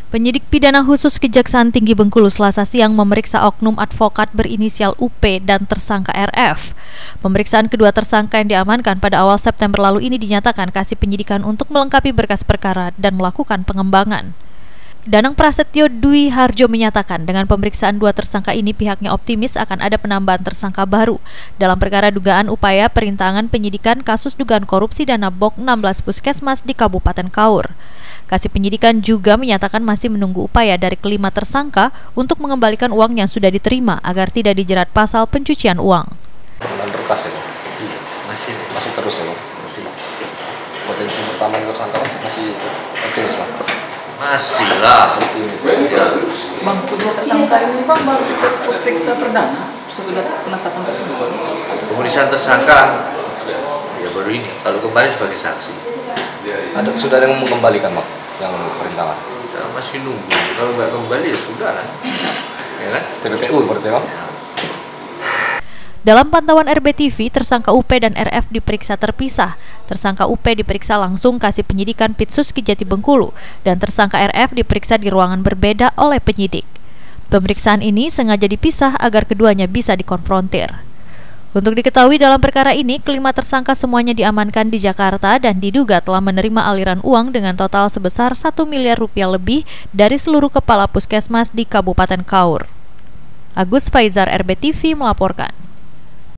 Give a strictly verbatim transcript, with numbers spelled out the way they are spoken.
Penyidik pidana khusus Kejaksaan Tinggi Bengkulu Selasa siang memeriksa oknum advokat berinisial U P dan tersangka R F. Pemeriksaan kedua tersangka yang diamankan pada awal September lalu ini dinyatakan kasih penyidikan untuk melengkapi berkas perkara dan melakukan pengembangan. Danang Prasetyo Dwi Harjo menyatakan dengan pemeriksaan dua tersangka ini pihaknya optimis akan ada penambahan tersangka baru dalam perkara dugaan upaya perintangan penyidikan kasus dugaan korupsi dana B O K enam belas Puskesmas di Kabupaten Kaur. Kasih penyidikan juga menyatakan masih menunggu upaya dari kelima tersangka untuk mengembalikan uang yang sudah diterima agar tidak dijerat pasal pencucian uang. Dan berkas ya, masih masih terus ya, masih potensi pertama yang tersangka masih optimis lah. Masih lah, optimis. Ya. Bang, kedua tersangka ini bang baru diperiksa perdana sesudah penetapan tersebut. Pemeriksaan tersangka ya baru ini. Kalau kembali sebagai saksi. Ada sudah ada yang mengembalikan mak yang perintangan. Kita masih nunggu. Kalau nggak kembali ya sudah lah. Ya kan? T P P U berarti bang. Ya. Dalam pantauan R B T V, tersangka U P dan R F diperiksa terpisah. Tersangka U P diperiksa langsung kasih penyidikan Pitsus Kejati Bengkulu dan tersangka R F diperiksa di ruangan berbeda oleh penyidik. Pemeriksaan ini sengaja dipisah agar keduanya bisa dikonfrontir. Untuk diketahui dalam perkara ini, kelima tersangka semuanya diamankan di Jakarta dan diduga telah menerima aliran uang dengan total sebesar satu miliar rupiah lebih dari seluruh kepala puskesmas di Kabupaten Kaur. Agus Faizar, R B T V melaporkan.